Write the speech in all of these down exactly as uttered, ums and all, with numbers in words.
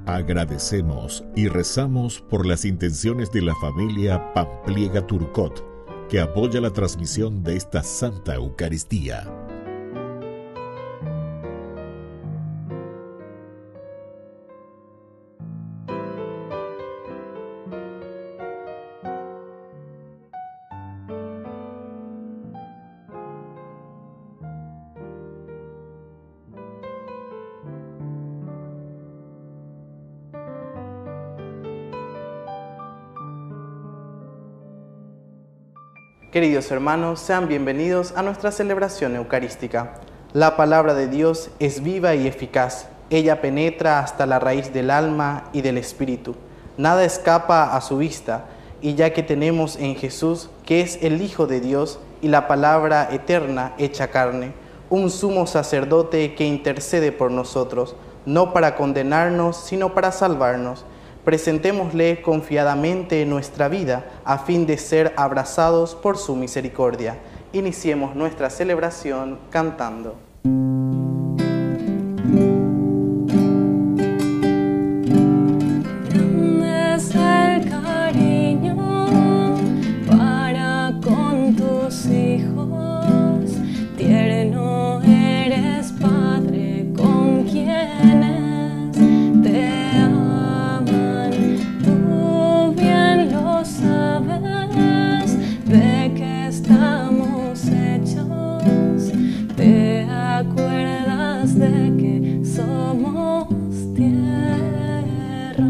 Agradecemos y rezamos por las intenciones de la familia Pampliega Turcot, que apoya la transmisión de esta Santa Eucaristía. Queridos hermanos, sean bienvenidos a nuestra celebración eucarística. La palabra de Dios es viva y eficaz. Ella penetra hasta la raíz del alma y del espíritu. Nada escapa a su vista, y ya que tenemos en Jesús, que es el Hijo de Dios y la palabra eterna hecha carne, un sumo sacerdote que intercede por nosotros, no para condenarnos, sino para salvarnos, presentémosle confiadamente nuestra vida a fin de ser abrazados por su misericordia. Iniciemos nuestra celebración cantando. Grande es el cariño para con tus hijos, tierno eres Padre con quienes te de que estamos hechos, te acuerdas de que somos tierra.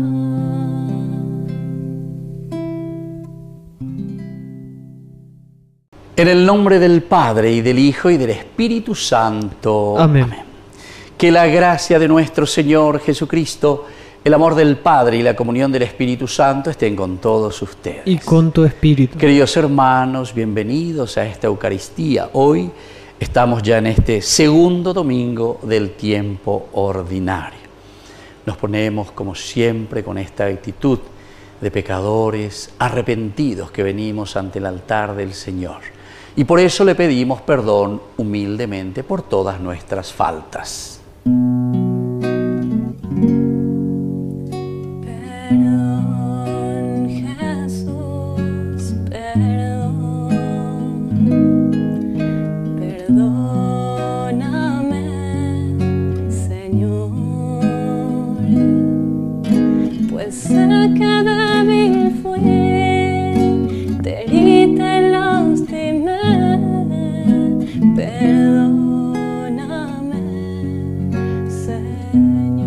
En el nombre del Padre, y del Hijo, y del Espíritu Santo. Amén. Amén. Que la gracia de nuestro Señor Jesucristo, el amor del Padre y la comunión del Espíritu Santo estén con todos ustedes. Y con tu espíritu. Queridos hermanos, bienvenidos a esta Eucaristía. Hoy estamos ya en este segundo domingo del tiempo ordinario. Nos ponemos, como siempre, con esta actitud de pecadores arrepentidos que venimos ante el altar del Señor. Y por eso le pedimos perdón humildemente por todas nuestras faltas. Perdón, Jesús, perdón, perdóname, Señor, pues sé que débil fui, te herí, te lastimé, perdóname, Señor.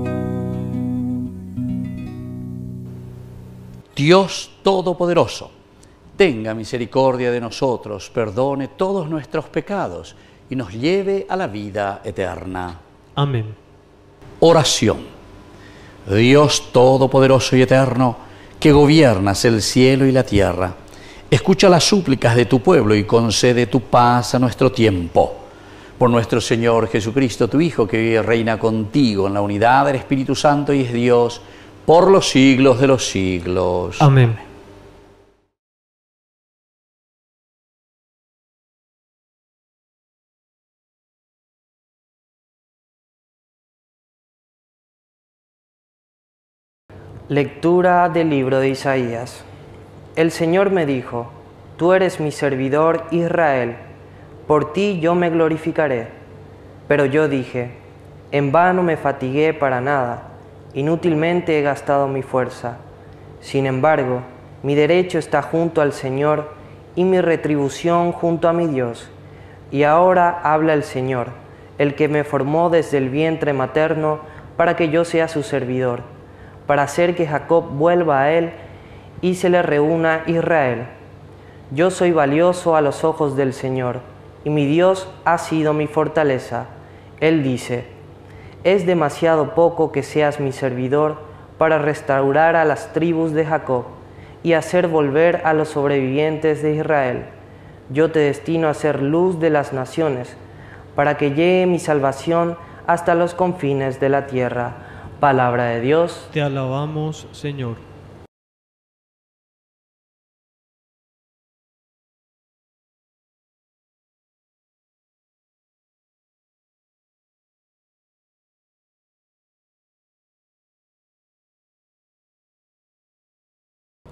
Dios Todopoderoso, tenga misericordia de nosotros, perdone todos nuestros pecados y nos lleve a la vida eterna. Amén. Oración. Dios Todopoderoso y Eterno, que gobiernas el cielo y la tierra, escucha las súplicas de tu pueblo y concede tu paz a nuestro tiempo. Por nuestro Señor Jesucristo, tu Hijo, que vive y reina contigo en la unidad del Espíritu Santo y es Dios, por los siglos de los siglos. Amén. Lectura del libro de Isaías. El Señor me dijo: Tú eres mi servidor Israel, por ti yo me glorificaré. Pero yo dije: en vano me fatigué para nada, inútilmente he gastado mi fuerza. Sin embargo, mi derecho está junto al Señor y mi retribución junto a mi Dios. Y ahora habla el Señor, el que me formó desde el vientre materno para que yo sea su servidor, para hacer que Jacob vuelva a él y se le reúna Israel. Yo soy valioso a los ojos del Señor, y mi Dios ha sido mi fortaleza. Él dice: es demasiado poco que seas mi servidor para restaurar a las tribus de Jacob y hacer volver a los sobrevivientes de Israel. Yo te destino a ser luz de las naciones, para que llegue mi salvación hasta los confines de la tierra. Palabra de Dios. Te alabamos, Señor.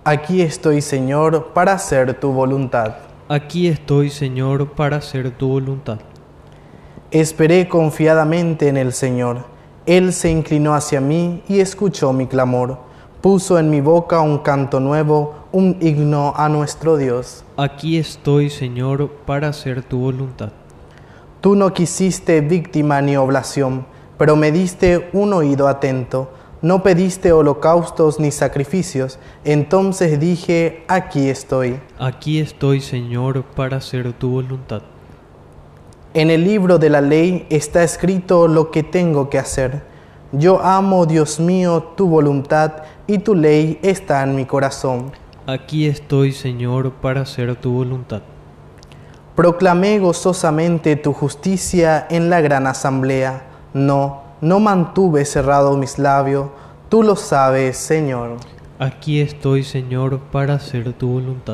Aquí estoy, Señor, para hacer tu voluntad. Aquí estoy, Señor, para hacer tu voluntad. Esperé confiadamente en el Señor. Él se inclinó hacia mí y escuchó mi clamor. Puso en mi boca un canto nuevo, un himno a nuestro Dios. Aquí estoy, Señor, para hacer tu voluntad. Tú no quisiste víctima ni oblación, pero me diste un oído atento. No pediste holocaustos ni sacrificios. Entonces dije, aquí estoy. Aquí estoy, Señor, para hacer tu voluntad. En el libro de la ley está escrito lo que tengo que hacer. Yo amo, Dios mío, tu voluntad, y tu ley está en mi corazón. Aquí estoy, Señor, para hacer tu voluntad. Proclamé gozosamente tu justicia en la gran asamblea. No, no mantuve cerrados mis labios. Tú lo sabes, Señor. Aquí estoy, Señor, para hacer tu voluntad.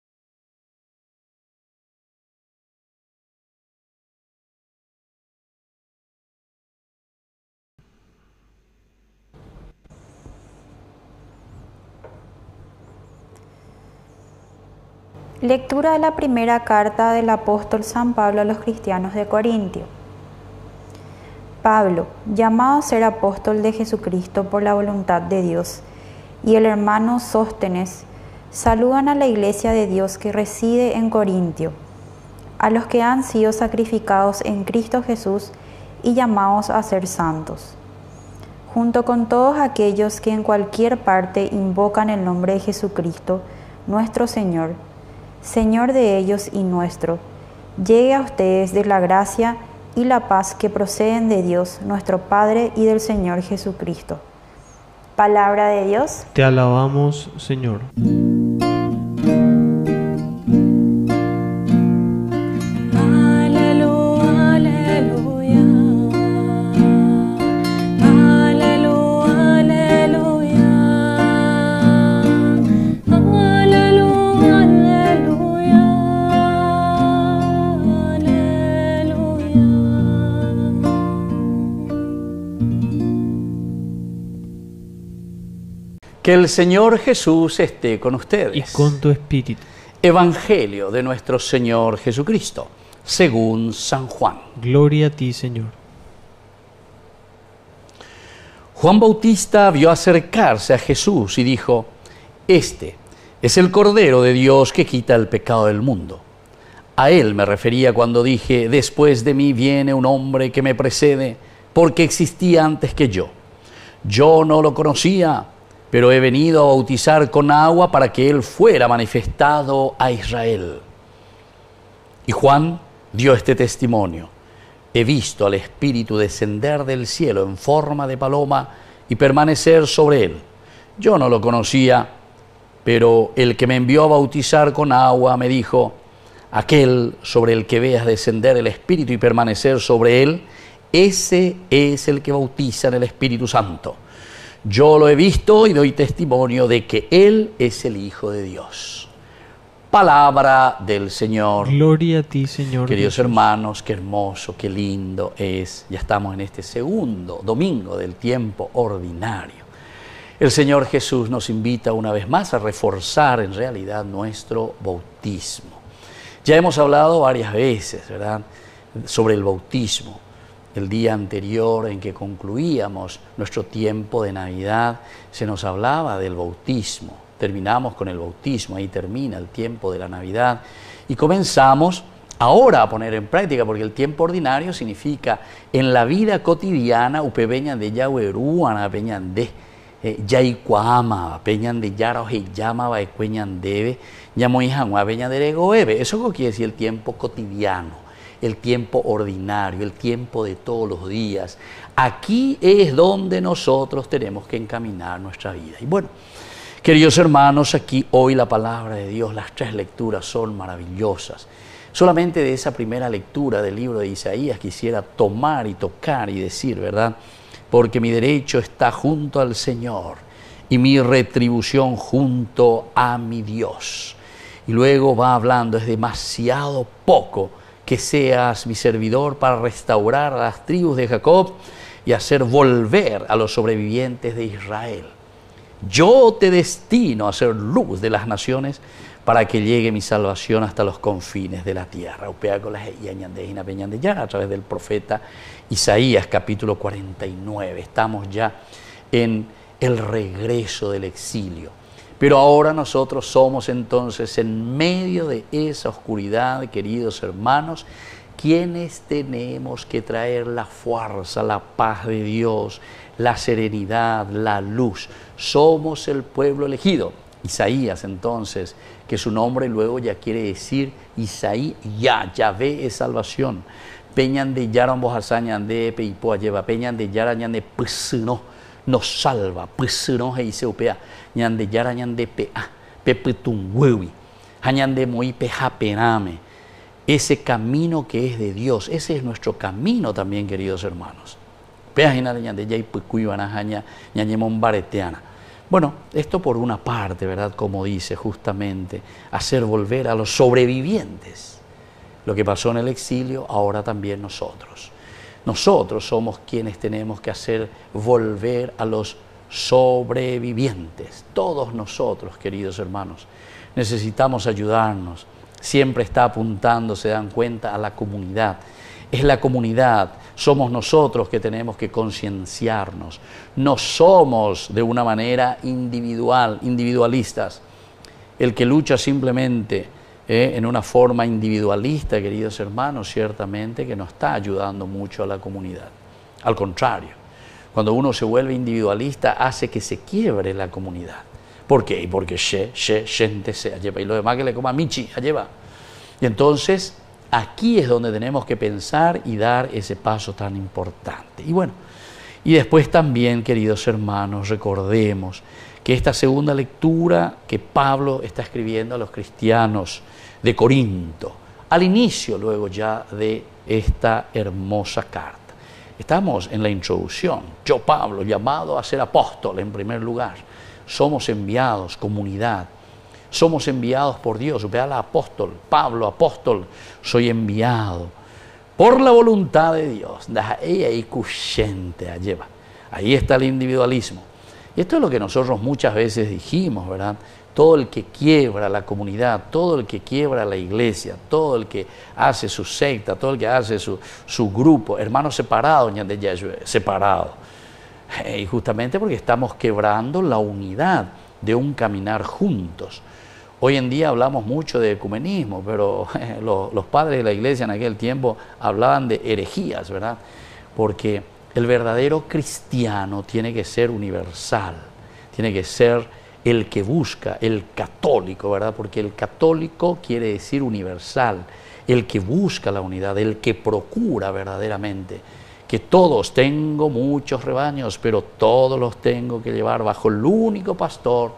Lectura de la primera carta del apóstol San Pablo a los cristianos de Corintio. Pablo, llamado a ser apóstol de Jesucristo por la voluntad de Dios, y el hermano Sóstenes, saludan a la iglesia de Dios que reside en Corintio, a los que han sido sacrificados en Cristo Jesús y llamados a ser santos, junto con todos aquellos que en cualquier parte invocan el nombre de Jesucristo, nuestro Señor, Señor de ellos y nuestro. Llegue a ustedes de la gracia y la paz que proceden de Dios, nuestro Padre, y del Señor Jesucristo. Palabra de Dios. Te alabamos, Señor. Aleluya, aleluya. Aleluya, aleluya. Aleluya, aleluya. Que el Señor Jesús esté con ustedes. Y con tu espíritu. Evangelio de nuestro Señor Jesucristo, según San Juan. Gloria a ti, Señor. Juan Bautista vio acercarse a Jesús y dijo: Este es el Cordero de Dios que quita el pecado del mundo. A él me refería cuando dije: después de mí viene un hombre que me precede, porque existía antes que yo. Yo no lo conocía, pero he venido a bautizar con agua para que él fuera manifestado a Israel. Y Juan dio este testimonio: he visto al Espíritu descender del cielo en forma de paloma y permanecer sobre él. Yo no lo conocía, pero el que me envió a bautizar con agua me dijo: aquel sobre el que veas descender el Espíritu y permanecer sobre él, ese es el que bautiza en el Espíritu Santo. Yo lo he visto y doy testimonio de que Él es el Hijo de Dios. Palabra del Señor. Gloria a ti, Señor. Queridos Jesús. hermanos, qué hermoso, qué lindo es. Ya estamos en este segundo domingo del tiempo ordinario. El Señor Jesús nos invita una vez más a reforzar en realidad nuestro bautismo. Ya hemos hablado varias veces, ¿verdad?, sobre el bautismo. El día anterior en que concluíamos nuestro tiempo de Navidad, se nos hablaba del bautismo. Terminamos con el bautismo, ahí termina el tiempo de la Navidad. Y comenzamos ahora a poner en práctica, porque el tiempo ordinario significa en la vida cotidiana, upe peñan de yahueruana, peñan de yaicuama, peñan de yaro y llama, baecueñan debe, yamoijan, peñan de regoebe. Eso quiere decir el tiempo cotidiano, el tiempo ordinario, el tiempo de todos los días. Aquí es donde nosotros tenemos que encaminar nuestra vida. Y bueno, queridos hermanos, aquí hoy la palabra de Dios, las tres lecturas son maravillosas. Solamente de esa primera lectura del libro de Isaías quisiera tomar y tocar y decir, ¿verdad? Porque mi derecho está junto al Señor y mi retribución junto a mi Dios. Y luego va hablando: es demasiado poco que seas mi servidor para restaurar a las tribus de Jacob y hacer volver a los sobrevivientes de Israel. Yo te destino a ser luz de las naciones para que llegue mi salvación hasta los confines de la tierra. A través del profeta Isaías, capítulo cuarenta y nueve. Estamos ya en el regreso del exilio. Pero ahora nosotros somos entonces en medio de esa oscuridad, queridos hermanos, quienes tenemos que traer la fuerza, la paz de Dios, la serenidad, la luz. Somos el pueblo elegido. Isaías entonces, que su nombre luego ya quiere decir Isaí, ya, Yahvé es salvación. Peñan de yaran bojasañan de peipoa lleva, peñan de yarañan de psuno, nos salva, psuno he iseupea, ñan de yarañan de pea, pepetun huevi, hañan de moi pejapename. Ese camino que es de Dios, ese es nuestro camino también, queridos hermanos. Bueno, esto por una parte, ¿verdad? Como dice justamente, hacer volver a los sobrevivientes. Lo que pasó en el exilio, ahora también nosotros. Nosotros somos quienes tenemos que hacer volver a los sobrevivientes. Todos nosotros, queridos hermanos, necesitamos ayudarnos. Siempre está apuntando, se dan cuenta, a la comunidad. Es la comunidad, somos nosotros que tenemos que concienciarnos. No somos de una manera individual, individualistas. El que lucha simplemente eh, en una forma individualista, queridos hermanos, ciertamente que no está ayudando mucho a la comunidad. Al contrario, cuando uno se vuelve individualista hace que se quiebre la comunidad. ¿Por qué? Porque she, she, gente se lleva y lo demás que le coma michi, lleva. Y entonces aquí es donde tenemos que pensar y dar ese paso tan importante. Y bueno, y después también, queridos hermanos, recordemos que esta segunda lectura que Pablo está escribiendo a los cristianos de Corinto, al inicio luego ya de esta hermosa carta. Estamos en la introducción. Yo, Pablo, llamado a ser apóstol en primer lugar. Somos enviados, comunidad. Somos enviados por Dios. Vea la apóstol, Pablo, apóstol, soy enviado por la voluntad de Dios. Ahí está el individualismo. Y esto es lo que nosotros muchas veces dijimos, ¿verdad? Todo el que quiebra la comunidad, todo el que quiebra la iglesia, todo el que hace su secta, todo el que hace su, su grupo, hermanos separados, separados. Y justamente porque estamos quebrando la unidad de un caminar juntos. Hoy en día hablamos mucho de ecumenismo, pero eh, los, los padres de la iglesia en aquel tiempo hablaban de herejías, ¿verdad? Porque el verdadero cristiano tiene que ser universal, tiene que ser el que busca, el católico, ¿verdad? Porque el católico quiere decir universal, el que busca la unidad, el que procura verdaderamente que todos, tengo muchos rebaños, pero todos los tengo que llevar bajo el único pastor,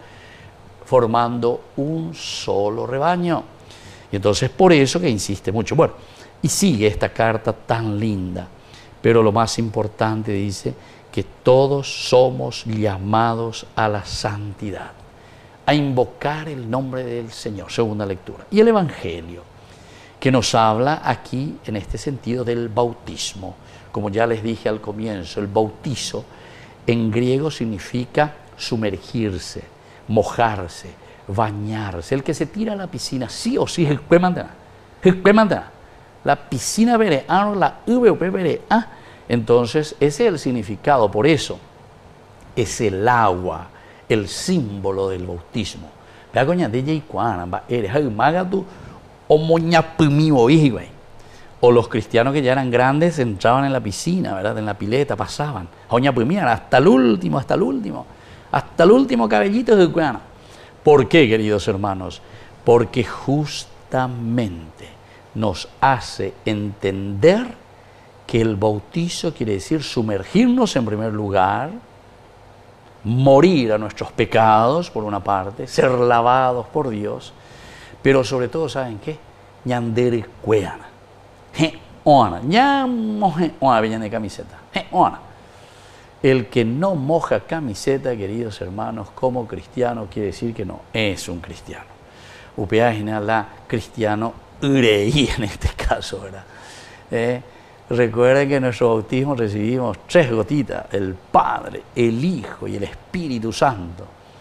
formando un solo rebaño. Y entonces por eso que insiste mucho. Bueno, y sigue esta carta tan linda, pero lo más importante dice que todos somos llamados a la santidad, a invocar el nombre del Señor, segunda lectura. Y el Evangelio, que nos habla aquí en este sentido del bautismo. Como ya les dije al comienzo, el bautizo en griego significa sumergirse, mojarse, bañarse. El que se tira a la piscina, sí o sí, el que manda, el que manda. La piscina veré, la V P veré, ah. Entonces, ese es el significado, por eso es el agua, el símbolo del bautismo. Vea coña de y cuana, eres el magatu o moñapimivo, güey. O los cristianos que ya eran grandes entraban en la piscina, ¿verdad? En la pileta, pasaban. Hasta el último, hasta el último. Hasta el último cabellito de cuana. ¿Por qué, queridos hermanos? Porque justamente nos hace entender que el bautizo quiere decir sumergirnos en primer lugar, morir a nuestros pecados, por una parte, ser lavados por Dios, pero sobre todo, ¿saben qué? Ñandere cueana. De camiseta. El que no moja camiseta, queridos hermanos, como cristiano, quiere decir que no es un cristiano. Upea la cristiano ureí en este caso, ¿verdad? Eh, recuerden que en nuestro bautismo recibimos tres gotitas, el Padre, el Hijo y el Espíritu Santo.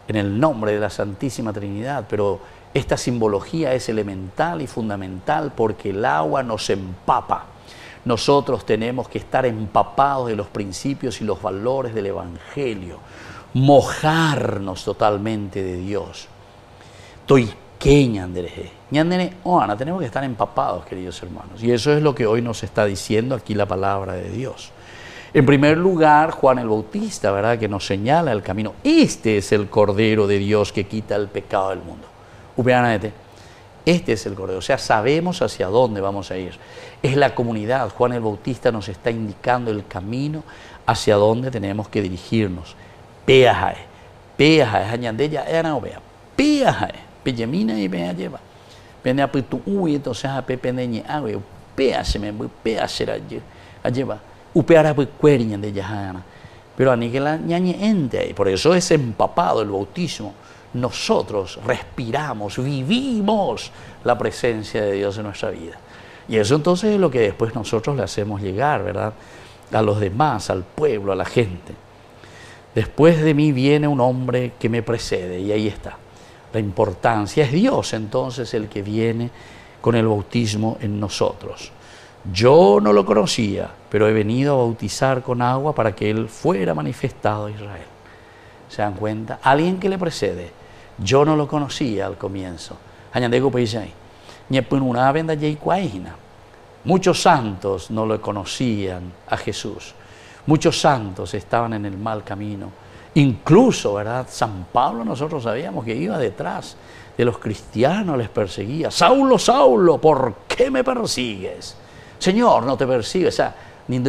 en el nombre de la Santísima Trinidad, pero esta simbología es elemental y fundamental porque el agua nos empapa. Nosotros tenemos que estar empapados de los principios y los valores del Evangelio, mojarnos totalmente de Dios. Estoy tenemos que estar empapados, queridos hermanos, y eso es lo que hoy nos está diciendo aquí la palabra de Dios. En primer lugar, Juan el Bautista, ¿verdad?, que nos señala el camino. Este es el Cordero de Dios que quita el pecado del mundo. Este es el Cordero, o sea, sabemos hacia dónde vamos a ir. Es la comunidad. Juan el Bautista nos está indicando el camino hacia dónde tenemos que dirigirnos. Peajae, peajae, añandella, era ovea, peajae. Peyemina y pea lleva. Pende a pitu uy, entonces a pependeñe agua, pea se me pea será lleva. Upeara pues cueriña de yajana. Pero a ni que la ñañe ente ahí. Por eso es empapado el bautismo. Nosotros respiramos, vivimos la presencia de Dios en nuestra vida. Y eso entonces es lo que después nosotros le hacemos llegar, ¿verdad?, a los demás, al pueblo, a la gente. Después de mí viene un hombre que me precede, y ahí está. La importancia es Dios entonces el que viene con el bautismo en nosotros. Yo no lo conocía, pero he venido a bautizar con agua para que Él fuera manifestado a Israel. ¿Se dan cuenta? Alguien que le precede. Yo no lo conocía al comienzo. Muchos santos no lo conocían a Jesús. Muchos santos estaban en el mal camino. Incluso, ¿verdad?, San Pablo nosotros sabíamos que iba detrás de los cristianos, les perseguía. Saulo, Saulo, ¿por qué me persigues? Señor, no te persigue. O sea, y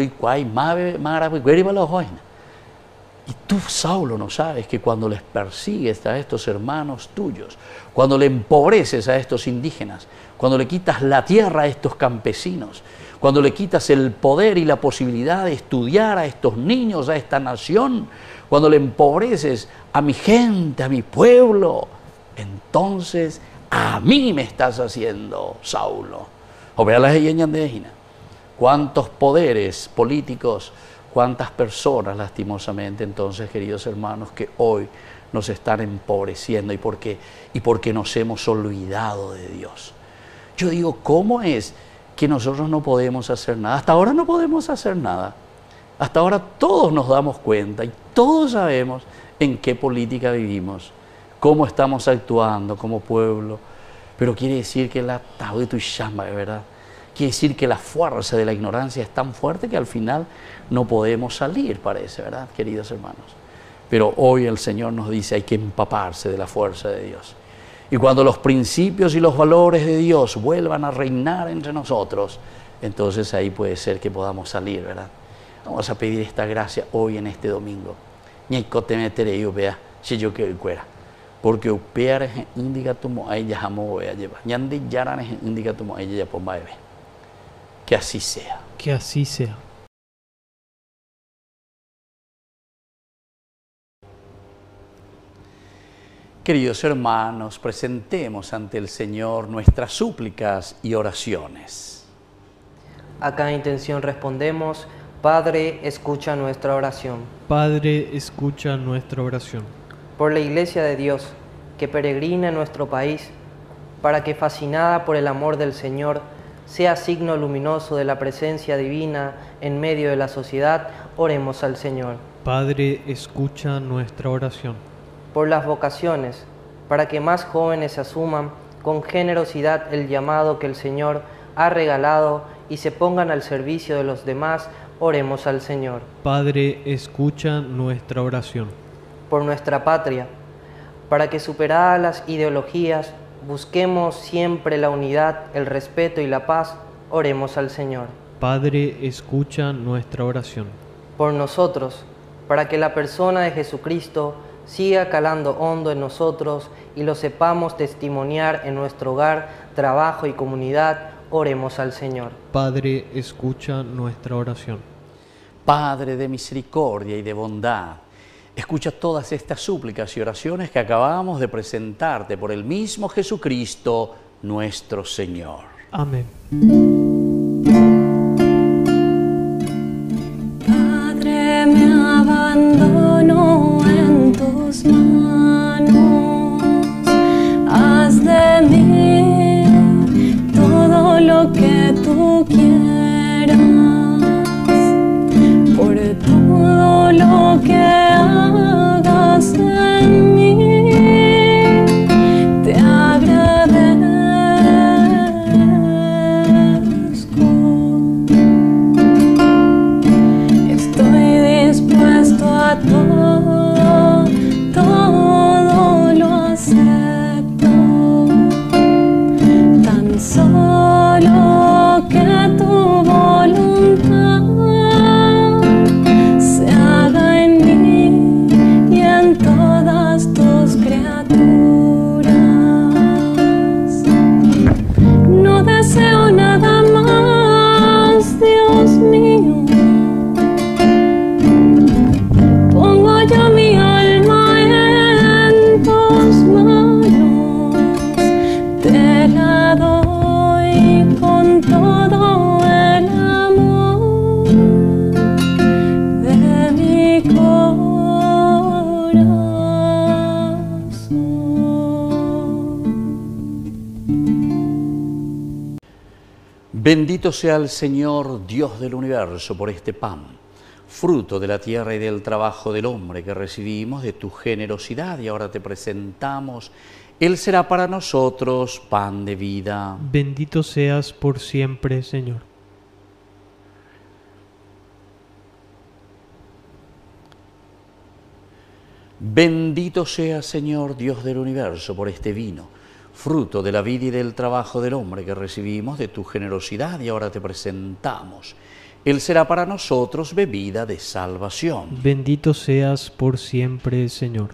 tú, Saulo, no sabes que cuando les persigues a estos hermanos tuyos, cuando le empobreces a estos indígenas, cuando le quitas la tierra a estos campesinos, cuando le quitas el poder y la posibilidad de estudiar a estos niños, a esta nación, cuando le empobreces a mi gente, a mi pueblo, entonces a mí me estás haciendo, Saulo. O vea las de cuántos poderes políticos, cuántas personas, lastimosamente, entonces, queridos hermanos, que hoy nos están empobreciendo y porque, y porque nos hemos olvidado de Dios. Yo digo, ¿cómo es que nosotros no podemos hacer nada? Hasta ahora no podemos hacer nada. Hasta ahora todos nos damos cuenta y todos sabemos en qué política vivimos, cómo estamos actuando como pueblo. Pero quiere decir que la tabuito y chamba, ¿verdad? Quiere decir que la fuerza de la ignorancia es tan fuerte que al final no podemos salir, parece, ¿verdad, queridos hermanos? Pero hoy el Señor nos dice hay que empaparse de la fuerza de Dios. Y cuando los principios y los valores de Dios vuelvan a reinar entre nosotros, entonces ahí puede ser que podamos salir, ¿verdad? Vamos a pedir esta gracia hoy en este domingo. Porque upear indica tu a ella jamó voy a llevar. Ñandi yaran indica tu a ella ya pomba bebé. Que así sea. Que así sea. Queridos hermanos, presentemos ante el Señor nuestras súplicas y oraciones. A cada intención respondemos: Padre, escucha nuestra oración. Padre, escucha nuestra oración. Por la Iglesia de Dios, que peregrina en nuestro país, para que, fascinada por el amor del Señor, sea signo luminoso de la presencia divina en medio de la sociedad, oremos al Señor. Padre, escucha nuestra oración. Por las vocaciones, para que más jóvenes asuman con generosidad el llamado que el Señor ha regalado y se pongan al servicio de los demás, oremos al Señor. Padre, escucha nuestra oración. Por nuestra patria, para que, superadas las ideologías, busquemos siempre la unidad, el respeto y la paz, oremos al Señor. Padre, escucha nuestra oración. Por nosotros, para que la persona de Jesucristo siga calando hondo en nosotros y lo sepamos testimoniar en nuestro hogar, trabajo y comunidad, oremos al Señor. Padre, escucha nuestra oración. Padre de misericordia y de bondad, escucha todas estas súplicas y oraciones que acabamos de presentarte por el mismo Jesucristo, nuestro Señor. Amén. Padre, me abandono en tus manos. Bendito sea el Señor, Dios del universo, por este pan, fruto de la tierra y del trabajo del hombre que recibimos de tu generosidad y ahora te presentamos. Él será para nosotros pan de vida. Bendito seas por siempre, Señor. Bendito sea, Señor, Dios del universo, por este vino, fruto de la vida y del trabajo del hombre que recibimos de tu generosidad y ahora te presentamos. Él será para nosotros bebida de salvación. Bendito seas por siempre, Señor.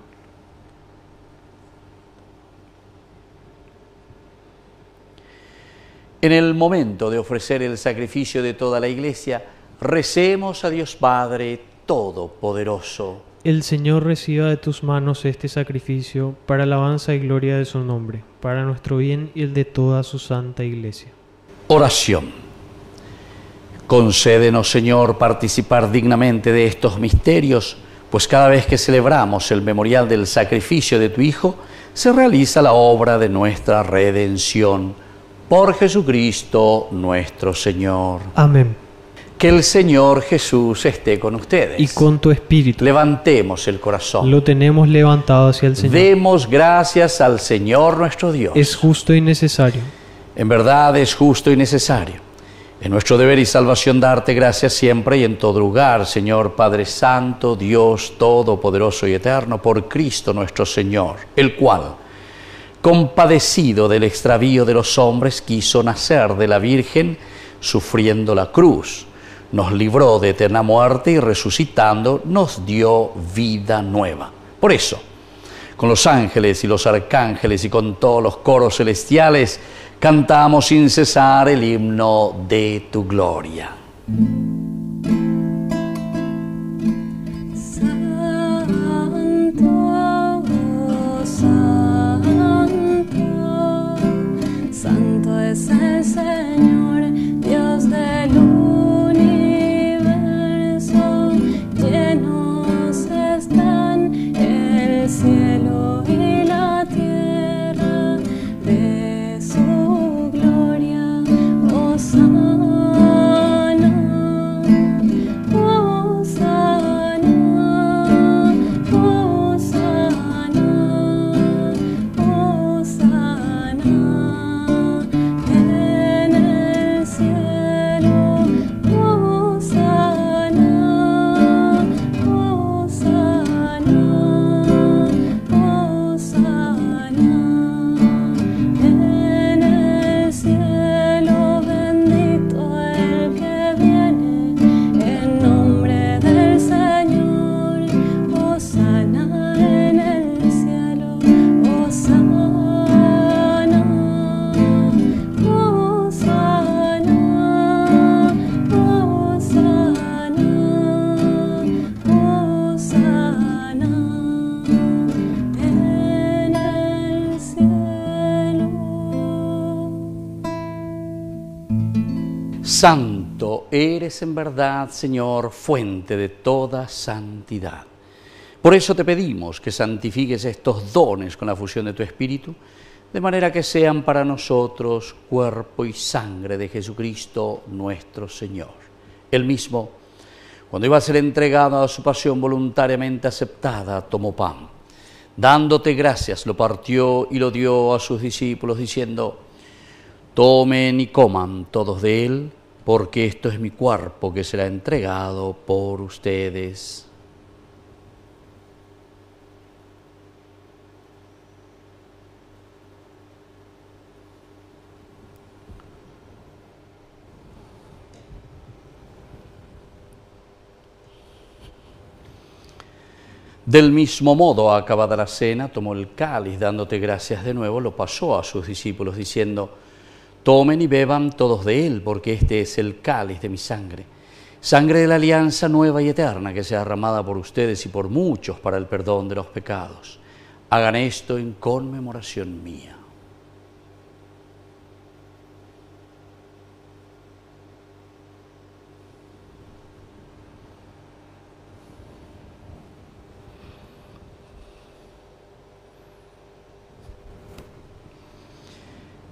En el momento de ofrecer el sacrificio de toda la Iglesia, recemos a Dios Padre Todopoderoso. El Señor reciba de tus manos este sacrificio para alabanza y gloria de su nombre, para nuestro bien y el de toda su santa Iglesia. Oración. Concédenos, Señor, participar dignamente de estos misterios, pues cada vez que celebramos el memorial del sacrificio de tu Hijo, se realiza la obra de nuestra redención. Por Jesucristo nuestro Señor. Amén. Que el Señor Jesús esté con ustedes. Y con tu espíritu. Levantemos el corazón. Lo tenemos levantado hacia el Señor. Demos gracias al Señor nuestro Dios. Es justo y necesario. En verdad es justo y necesario. Es nuestro deber y salvación darte gracias siempre y en todo lugar, Señor Padre Santo, Dios Todopoderoso y Eterno, por Cristo nuestro Señor, el cual, compadecido del extravío de los hombres, quiso nacer de la Virgen, sufriendo la cruz. Nos libró de eterna muerte y resucitando nos dio vida nueva. Por eso, con los ángeles y los arcángeles y con todos los coros celestiales, cantamos sin cesar el himno de tu gloria. Santo, santo, santo es el Señor, Dios del universo, llenos están el cielo y la tierra de su gloria. Hosana, Hosana, Hosana, Hosana en el cielo. Hosana, Hosana, Hosana en el cielo. Bendito el que viene en nombre del Señor. Hosana en el cielo. Hosana, Hosana, Hosana, Hosana en el cielo. Santo eres en verdad, Señor, fuente de toda santidad. Por eso te pedimos que santifiques estos dones con la fusión de tu Espíritu, de manera que sean para nosotros cuerpo y sangre de Jesucristo nuestro Señor. Él mismo, cuando iba a ser entregado a su pasión voluntariamente aceptada, tomó pan. Dándote gracias, lo partió y lo dio a sus discípulos, diciendo: tomen y coman todos de él, porque esto es mi cuerpo que será entregado por ustedes. Del mismo modo, acabada la cena, tomó el cáliz, dándote gracias de nuevo, lo pasó a sus discípulos, diciendo: tomen y beban todos de él, porque este es el cáliz de mi sangre, sangre de la alianza nueva y eterna, que sea derramada por ustedes y por muchos para el perdón de los pecados. Hagan esto en conmemoración mía.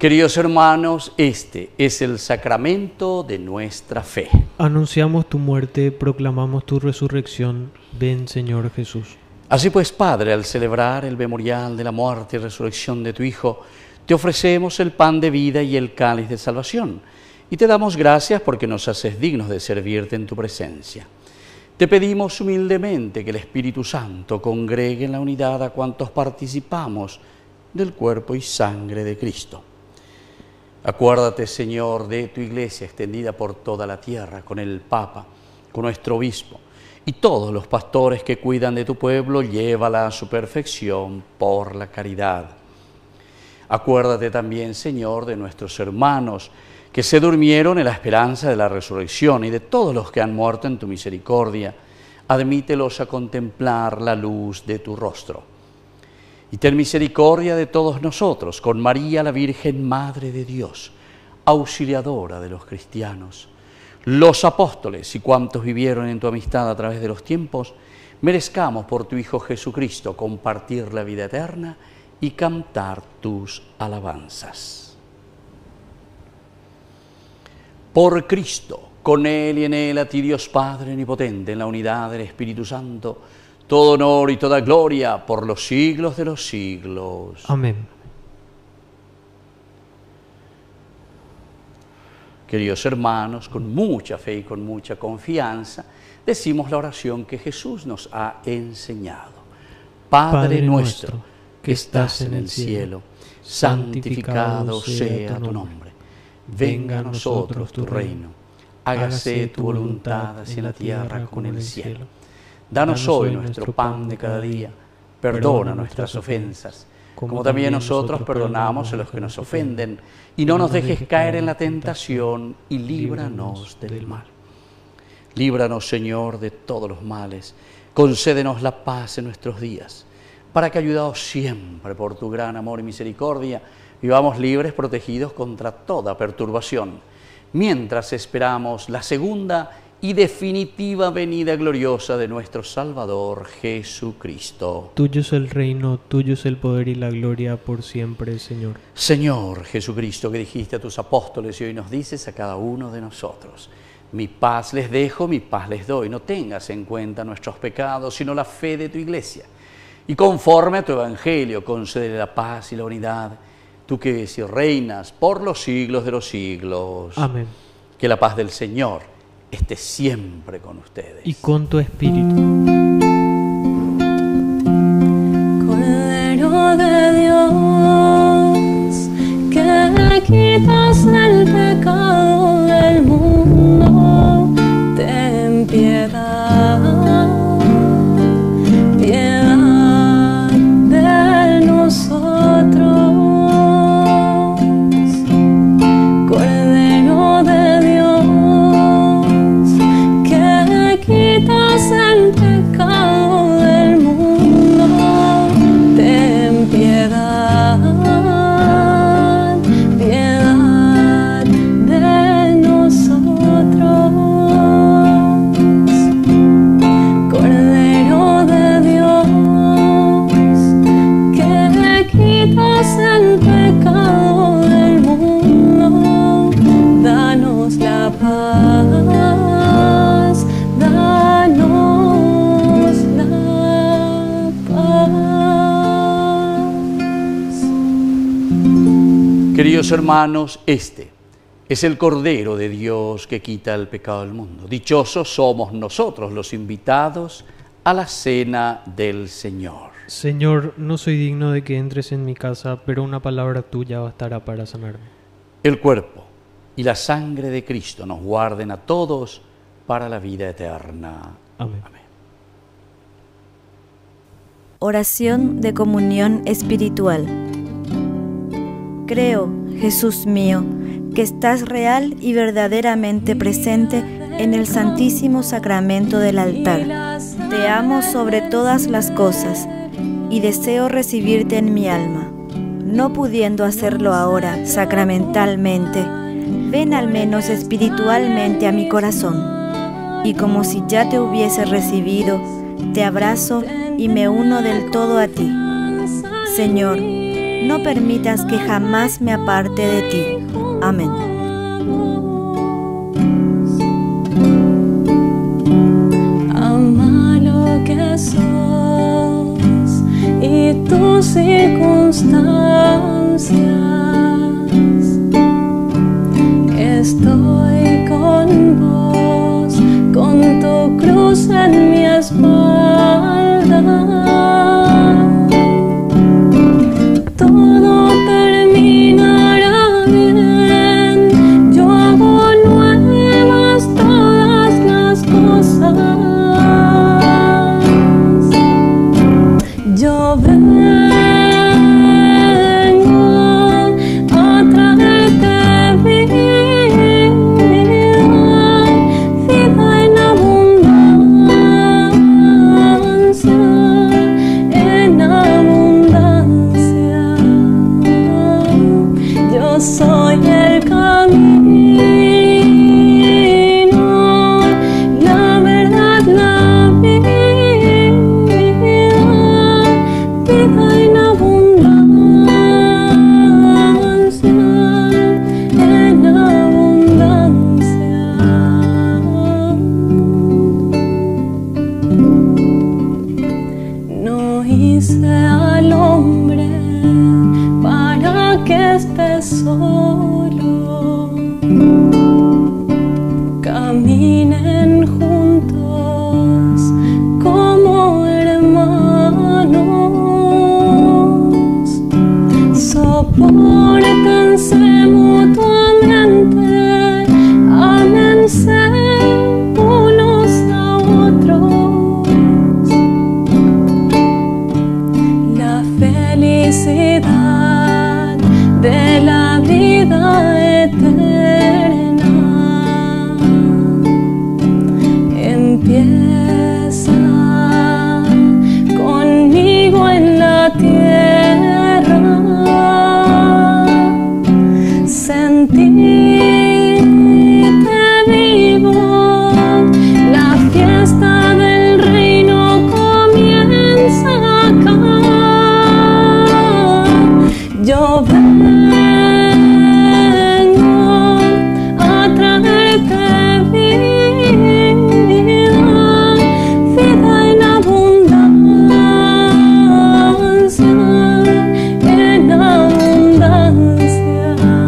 Queridos hermanos, este es el sacramento de nuestra fe. Anunciamos tu muerte, proclamamos tu resurrección. Ven, Señor Jesús. Así pues, Padre, al celebrar el memorial de la muerte y resurrección de tu Hijo, te ofrecemos el pan de vida y el cáliz de salvación, y te damos gracias porque nos haces dignos de servirte en tu presencia. Te pedimos humildemente que el Espíritu Santo congregue en la unidad a cuantos participamos del cuerpo y sangre de Cristo. Acuérdate, Señor, de tu Iglesia extendida por toda la tierra, con el Papa, con nuestro Obispo, y todos los pastores que cuidan de tu pueblo, llévala a su perfección por la caridad. Acuérdate también, Señor, de nuestros hermanos que se durmieron en la esperanza de la resurrección y de todos los que han muerto en tu misericordia. Admítelos a contemplar la luz de tu rostro. Y ten misericordia de todos nosotros, con María, la Virgen Madre de Dios, auxiliadora de los cristianos, los apóstoles y cuantos vivieron en tu amistad a través de los tiempos, merezcamos por tu Hijo Jesucristo compartir la vida eterna y cantar tus alabanzas. Por Cristo, con Él y en Él, a ti Dios Padre omnipotente, en la unidad del Espíritu Santo, todo honor y toda gloria por los siglos de los siglos. Amén. Queridos hermanos, con mucha fe y con mucha confianza, decimos la oración que Jesús nos ha enseñado. Padre, Padre nuestro, que estás en el cielo, santificado sea tu nombre. Venga a nosotros tu reino. Hágase tu voluntad, así en la tierra como en el cielo. Danos hoy nuestro pan de cada día. Perdona nuestras ofensas, como también nosotros perdonamos a los que nos ofenden. Y no nos dejes caer en la tentación, y líbranos del mal. Líbranos, Señor, de todos los males. Concédenos la paz en nuestros días, para que, ayudados siempre por tu gran amor y misericordia, vivamos libres, protegidos contra toda perturbación, mientras esperamos la segunda y definitiva venida gloriosa de nuestro Salvador Jesucristo. Tuyo es el reino, tuyo es el poder y la gloria por siempre, Señor. Señor Jesucristo, que dijiste a tus apóstoles y hoy nos dices a cada uno de nosotros: mi paz les dejo, mi paz les doy. No tengas en cuenta nuestros pecados, sino la fe de tu Iglesia. Y conforme a tu Evangelio, concédele la paz y la unidad, tú que vives y reinas por los siglos de los siglos. Amén. Que la paz del Señor esté siempre con ustedes. Y con tu espíritu. Cordero de Dios, que quitas el pecado del mundo, ten piedad, piedad de nosotros. Cordero de Dios, que quitas el pecado del mundo, ten piedad, piedad de nosotros. Cordero de Dios, que quitas el pecado del mundo, danos la paz, danos la paz. Queridos hermanos, este es el Cordero de Dios que quita el pecado del mundo. Dichosos somos nosotros los invitados a la cena del Señor. Señor, no soy digno de que entres en mi casa, pero una palabra tuya bastará para sanarme. El cuerpo y la sangre de Cristo nos guarden a todos para la vida eterna. Amén. Amén. Oración de comunión espiritual. Creo, Jesús mío, que estás real y verdaderamente presente en el Santísimo Sacramento del altar. Te amo sobre todas las cosas y deseo recibirte en mi alma. No pudiendo hacerlo ahora sacramentalmente, ven al menos espiritualmente a mi corazón, y como si ya te hubiese recibido, te abrazo y me uno del todo a ti. Señor, no permitas que jamás me aparte de ti. Amén. Ama lo que sos y tus circunstancias. Estoy con vos, con tu cruz en mi espalda. Todo terminará bien. Yo hago nuevas todas las cosas. Yo vengo a traerte vida, vida en abundancia, en abundancia. Yo soy el camino, la verdad, la vida, vida en abundancia, en abundancia. No hice al hombre para que esté solo. Caminen juntos como hermanos. Sopórtense mutuamente, ámense unos a otros. La felicidad de la vida eterna empieza conmigo en la tierra. Sentirte vivo, la fiesta del reino comienza acá. Yo vengo a traerte vida, vida en abundancia, en abundancia.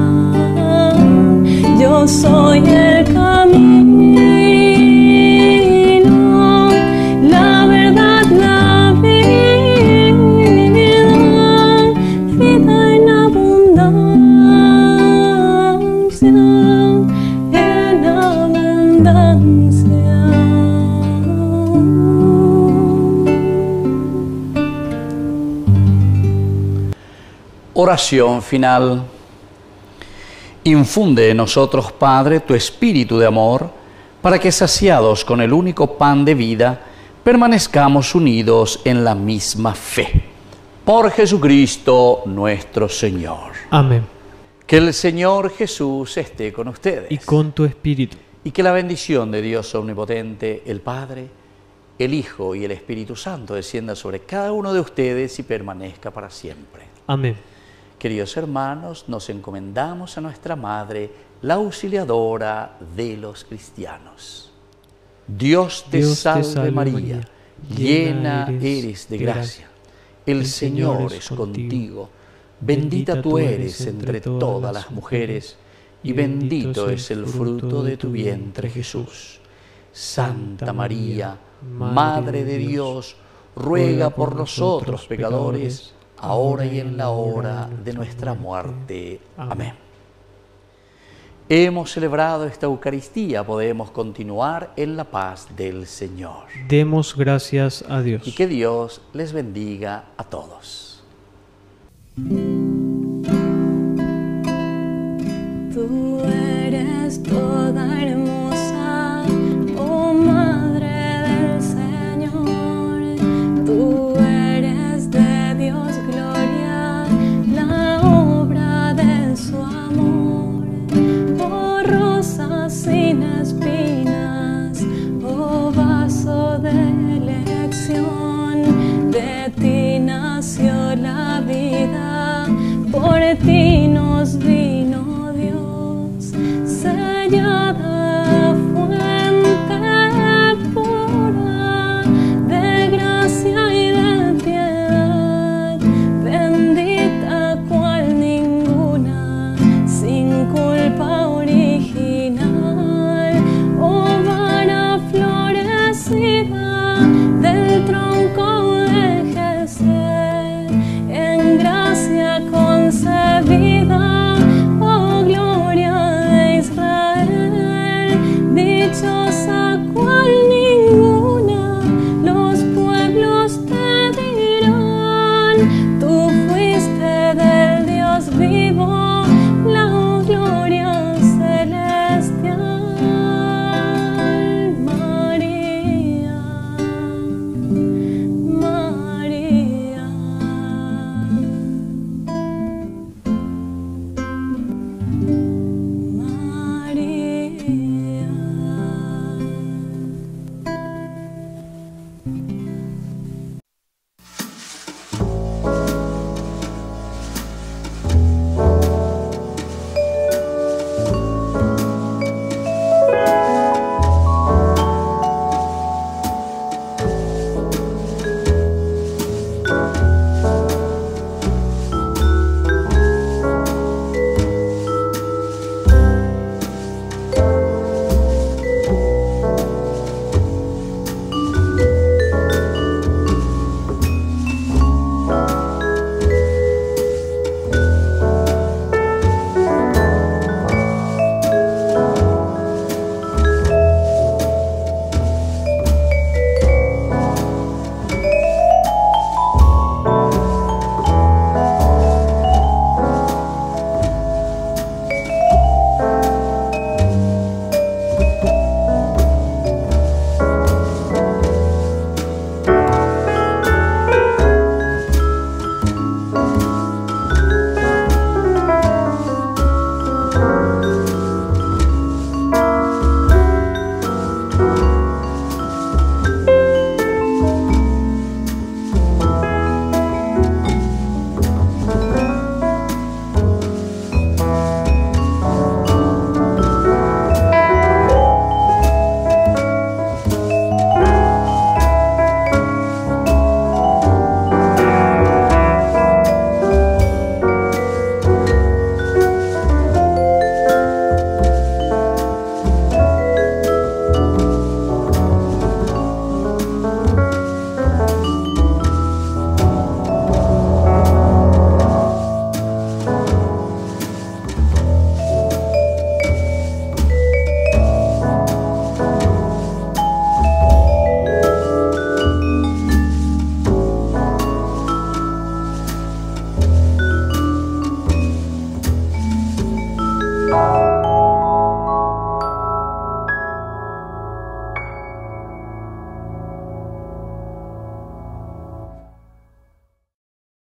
Yo soy el camino, la verdad, la vida, vida en abundancia, en abundancia. Oración final. Infunde en nosotros, Padre, tu espíritu de amor, para que saciados con el único pan de vida, permanezcamos unidos en la misma fe. Por Jesucristo nuestro Señor. Amén. Que el Señor Jesús esté con ustedes. Y con tu espíritu. Y que la bendición de Dios omnipotente, el Padre, el Hijo y el Espíritu Santo descienda sobre cada uno de ustedes y permanezca para siempre. Amén. Queridos hermanos, nos encomendamos a nuestra Madre, la auxiliadora de los cristianos. Dios te, Dios salve, te salve María, María, llena eres de gracia. El Señor es contigo. Bendita tú eres entre todas las mujeres, y bendito es el fruto de tu vientre, Jesús. Santa María, Madre de Dios, ruega por nosotros pecadores, ahora y en la hora de nuestra muerte. Amén. Hemos celebrado esta Eucaristía, podemos continuar en la paz del Señor. Demos gracias a Dios. Y que Dios les bendiga a todos. Tú eres toda hermosa, oh Madre del Señor. Tú eres de Dios gloria, la obra de su amor. Oh rosa sin espinas, oh vaso de elección, de ti nació la vida. por ti no